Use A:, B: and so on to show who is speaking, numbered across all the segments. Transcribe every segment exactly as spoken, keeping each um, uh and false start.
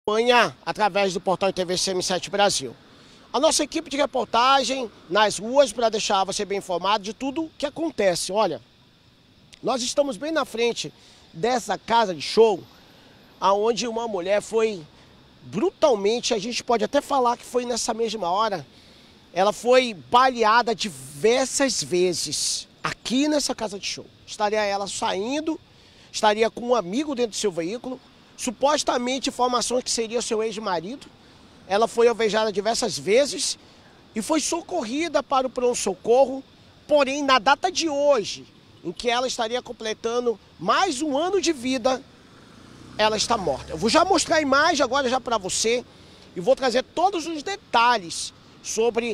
A: Acompanha através do portal T V C M sete Brasil. A nossa equipe de reportagem nas ruas para deixar você bem informado de tudo que acontece. Olha, nós estamos bem na frente dessa casa de show, aonde uma mulher foi brutalmente, a gente pode até falar que foi nessa mesma hora, ela foi baleada diversas vezes aqui nessa casa de show. Estaria ela saindo, estaria com um amigo dentro do seu veículo, supostamente informações que seria seu ex-marido. Ela foi alvejada diversas vezes e foi socorrida para o pronto-socorro, porém na data de hoje, em que ela estaria completando mais um ano de vida, ela está morta. Eu vou já mostrar a imagem agora já para você e vou trazer todos os detalhes sobre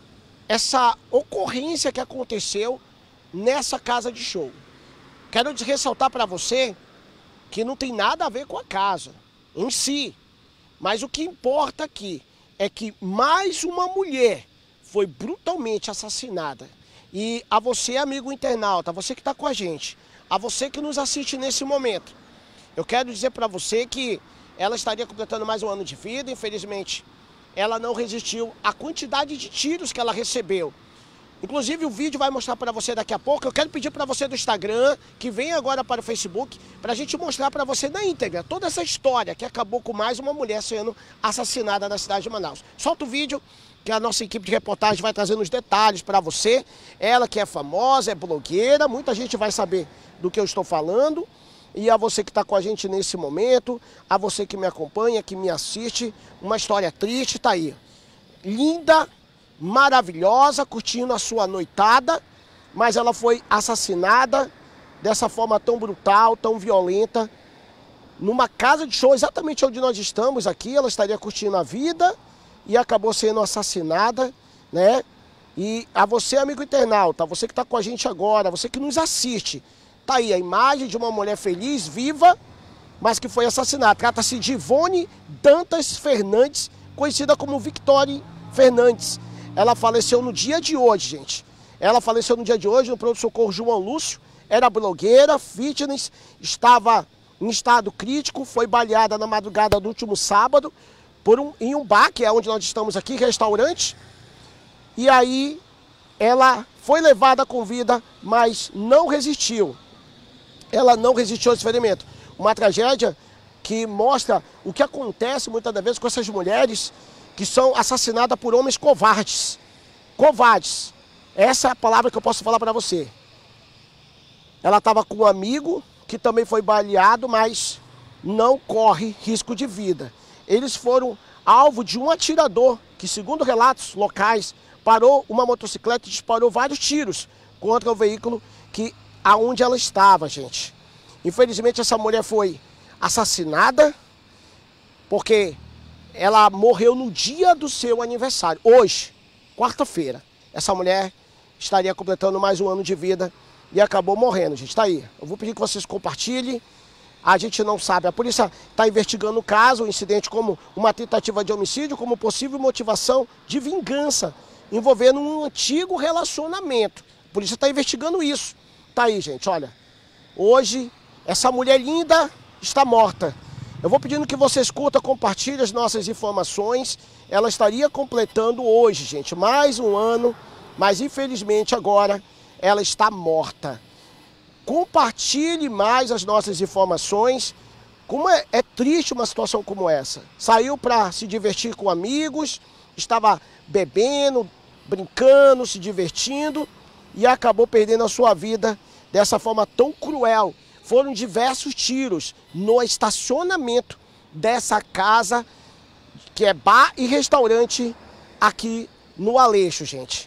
A: essa ocorrência que aconteceu nessa casa de show. Quero ressaltar para você que não tem nada a ver com a casa em si, mas o que importa aqui é que mais uma mulher foi brutalmente assassinada. E a você, amigo internauta, a você que está com a gente, a você que nos assiste nesse momento, eu quero dizer para você que ela estaria completando mais um ano de vida. Infelizmente, ela não resistiu à quantidade de tiros que ela recebeu. Inclusive o vídeo vai mostrar para você daqui a pouco. Eu quero pedir para você do Instagram, que vem agora para o Facebook, para a gente mostrar para você na íntegra toda essa história que acabou com mais uma mulher sendo assassinada na cidade de Manaus. Solta o vídeo que a nossa equipe de reportagem vai trazendo os detalhes para você. Ela que é famosa, é blogueira, muita gente vai saber do que eu estou falando. E a você que está com a gente nesse momento, a você que me acompanha, que me assiste, uma história triste, tá aí. Linda, maravilhosa, curtindo a sua noitada, mas ela foi assassinada dessa forma tão brutal, tão violenta, numa casa de show, exatamente onde nós estamos aqui. Ela estaria curtindo a vida e acabou sendo assassinada, né? E a você, amigo internauta, você que está com a gente agora, você que nos assiste, tá aí a imagem de uma mulher feliz, viva, mas que foi assassinada. Trata-se de Ivone Dantas Fernandes, conhecida como Victory Fernandes. Ela faleceu no dia de hoje, gente. Ela faleceu no dia de hoje no pronto-socorro João Lúcio. Era blogueira, fitness, estava em estado crítico, foi baleada na madrugada do último sábado por um, em um bar, que é onde nós estamos aqui, restaurante. E aí ela foi levada com vida, mas não resistiu. Ela não resistiu ao ferimento. Uma tragédia que mostra o que acontece muitas das vezes com essas mulheres que são assassinadas por homens covardes. Covardes. Essa é a palavra que eu posso falar para você. Ela estava com um amigo que também foi baleado, mas não corre risco de vida. Eles foram alvo de um atirador que, segundo relatos locais, parou uma motocicleta e disparou vários tiros contra o veículo que, aonde ela estava, gente. Infelizmente, essa mulher foi assassinada porque ela morreu no dia do seu aniversário. Hoje, quarta-feira, essa mulher estaria completando mais um ano de vida e acabou morrendo, gente. Tá aí. Eu vou pedir que vocês compartilhem. A gente não sabe. A polícia está investigando o caso, o incidente, como uma tentativa de homicídio, como possível motivação de vingança, envolvendo um antigo relacionamento. A polícia está investigando isso. Tá aí, gente, olha. Hoje, essa mulher linda está morta. Eu vou pedindo que vocês curtam, compartilhem as nossas informações. Ela estaria completando hoje, gente, mais um ano, mas infelizmente agora ela está morta. Compartilhe mais as nossas informações. Como é, é triste uma situação como essa. Saiu para se divertir com amigos, estava bebendo, brincando, se divertindo e acabou perdendo a sua vida dessa forma tão cruel. Foram diversos tiros no estacionamento dessa casa, que é bar e restaurante aqui no Aleixo, gente.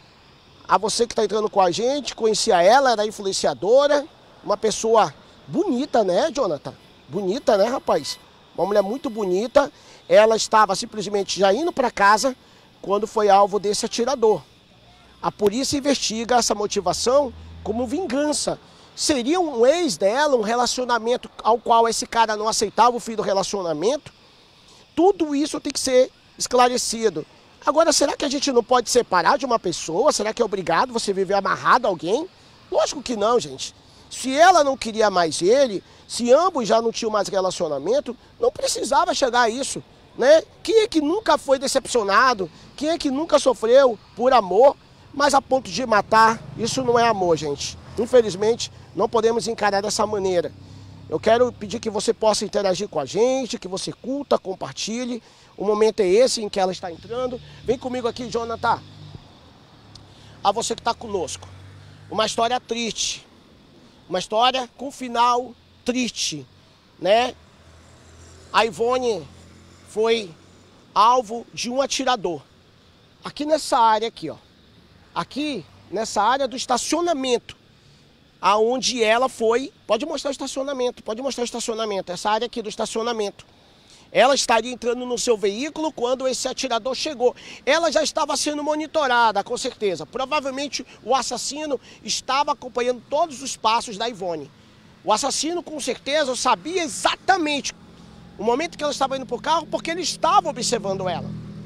A: A você que está entrando com a gente, conhecia ela, era influenciadora, uma pessoa bonita, né, Jonathan? Bonita, né, rapaz? Uma mulher muito bonita. Ela estava simplesmente já indo para casa quando foi alvo desse atirador. A polícia investiga essa motivação como vingança. Seria um ex dela, um relacionamento ao qual esse cara não aceitava o fim do relacionamento? Tudo isso tem que ser esclarecido. Agora, será que a gente não pode separar de uma pessoa? Será que é obrigado você viver amarrado a alguém? Lógico que não, gente. Se ela não queria mais ele, se ambos já não tinham mais relacionamento, não precisava chegar a isso, né? Quem é que nunca foi decepcionado? Quem é que nunca sofreu por amor, mas a ponto de matar? Isso não é amor, gente. Infelizmente, não podemos encarar dessa maneira. Eu quero pedir que você possa interagir com a gente, que você curta, compartilhe. O momento é esse em que ela está entrando. Vem comigo aqui, Jonathan. A você que está conosco. Uma história triste. Uma história com final triste, né? A Ivone foi alvo de um atirador. Aqui nessa área aqui, ó. Aqui nessa área do estacionamento. Aonde ela foi, pode mostrar o estacionamento, pode mostrar o estacionamento, essa área aqui do estacionamento. Ela estaria entrando no seu veículo quando esse atirador chegou. Ela já estava sendo monitorada, com certeza. Provavelmente o assassino estava acompanhando todos os passos da Ivone. O assassino, com certeza, sabia exatamente o momento que ela estava indo para o carro, porque ele estava observando ela.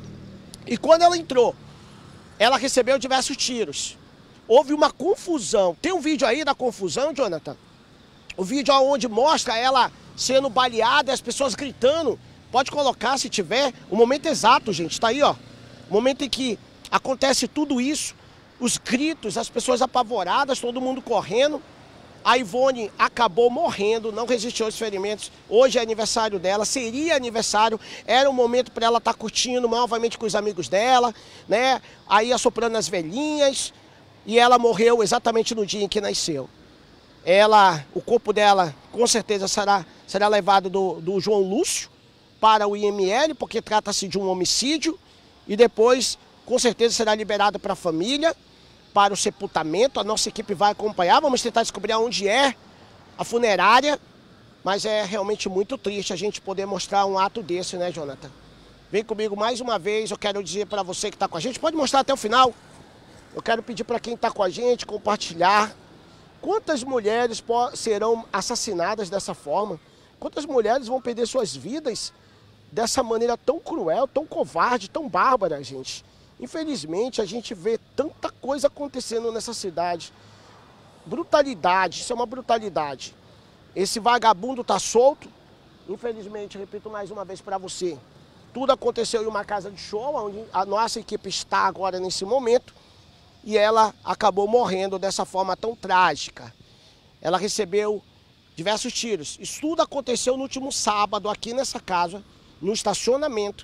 A: E quando ela entrou, ela recebeu diversos tiros. Houve uma confusão. Tem um vídeo aí da confusão, Jonathan? O vídeo onde mostra ela sendo baleada e as pessoas gritando. Pode colocar se tiver. O momento exato, gente. Está aí, ó. O momento em que acontece tudo isso. Os gritos, as pessoas apavoradas, todo mundo correndo. A Ivone acabou morrendo, não resistiu aos ferimentos. Hoje é aniversário dela, seria aniversário. Era um momento para ela estar tá curtindo novamente com os amigos dela, né? Aí assoprando as velhinhas. E ela morreu exatamente no dia em que nasceu. Ela, o corpo dela, com certeza, será, será levado do, do João Lúcio para o I M L, porque trata-se de um homicídio. E depois, com certeza, será liberado para a família, para o sepultamento. A nossa equipe vai acompanhar. Vamos tentar descobrir onde é a funerária. Mas é realmente muito triste a gente poder mostrar um ato desse, né, Jonathan? Vem comigo mais uma vez. Eu quero dizer para você que está com a gente. Pode mostrar até o final. Eu quero pedir para quem está com a gente compartilhar. Quantas mulheres serão assassinadas dessa forma? Quantas mulheres vão perder suas vidas dessa maneira tão cruel, tão covarde, tão bárbara, gente? Infelizmente, a gente vê tanta coisa acontecendo nessa cidade. Brutalidade, isso é uma brutalidade. Esse vagabundo está solto. Infelizmente, repito mais uma vez para você. Tudo aconteceu em uma casa de show, onde a nossa equipe está agora nesse momento. E ela acabou morrendo dessa forma tão trágica. Ela recebeu diversos tiros. Isso tudo aconteceu no último sábado, aqui nessa casa, no estacionamento.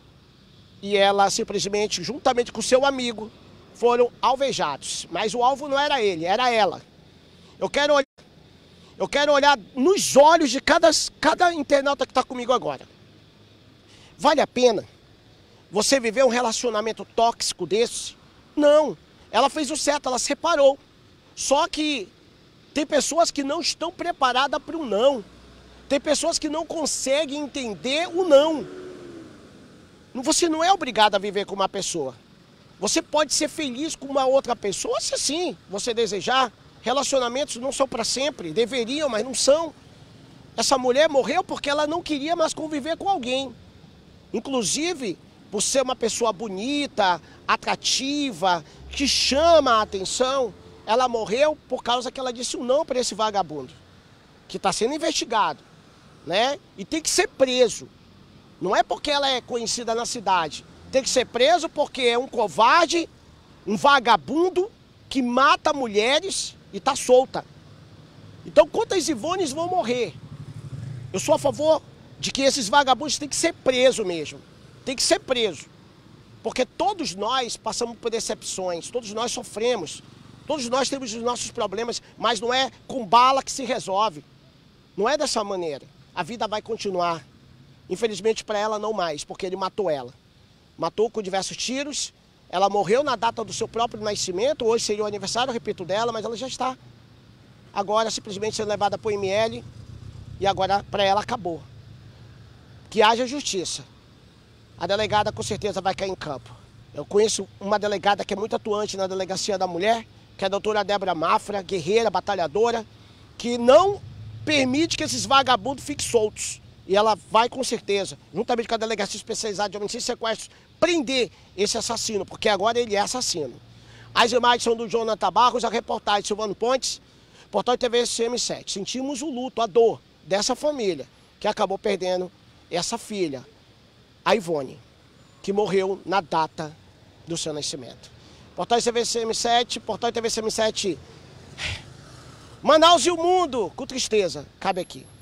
A: E ela simplesmente, juntamente com seu amigo, foram alvejados. Mas o alvo não era ele, era ela. Eu quero olhar, eu quero olhar nos olhos de cada, cada internauta que está comigo agora. Vale a pena você viver um relacionamento tóxico desse? Não. Ela fez o certo, ela separou. Só que tem pessoas que não estão preparadas para o não. Tem pessoas que não conseguem entender o não. Você não é obrigado a viver com uma pessoa. Você pode ser feliz com uma outra pessoa, se sim, você desejar. Relacionamentos não são para sempre, deveriam, mas não são. Essa mulher morreu porque ela não queria mais conviver com alguém. Inclusive, por ser uma pessoa bonita, atrativa, que chama a atenção, ela morreu por causa que ela disse um não para esse vagabundo, que está sendo investigado, né? E tem que ser preso. Não é porque ela é conhecida na cidade. Tem que ser preso porque é um covarde, um vagabundo que mata mulheres e está solta. Então, quantas Ivones vão morrer? Eu sou a favor de que esses vagabundos têm que ser presos mesmo. Tem que ser preso. Porque todos nós passamos por decepções, todos nós sofremos, todos nós temos os nossos problemas, mas não é com bala que se resolve. Não é dessa maneira. A vida vai continuar. Infelizmente para ela não mais, porque ele matou ela. Matou com diversos tiros, ela morreu na data do seu próprio nascimento, hoje seria o aniversário, eu repito, dela, mas ela já está agora simplesmente sendo levada para o I M L e agora para ela acabou. Que haja justiça. A delegada com certeza vai cair em campo. Eu conheço uma delegada que é muito atuante na Delegacia da Mulher, que é a doutora Débora Mafra, guerreira, batalhadora, que não permite que esses vagabundos fiquem soltos. E ela vai com certeza, juntamente com a Delegacia Especializada de Homicídios e Sequestros, prender esse assassino, porque agora ele é assassino. As imagens são do Jonathan Barros, a reportagem Silvano Pontes. Portal T V C M sete, sentimos o luto, a dor dessa família que acabou perdendo essa filha, a Ivone, que morreu na data do seu nascimento. Portal T V C M sete, Portal T V C M sete, Manaus e o mundo, com tristeza, cabe aqui.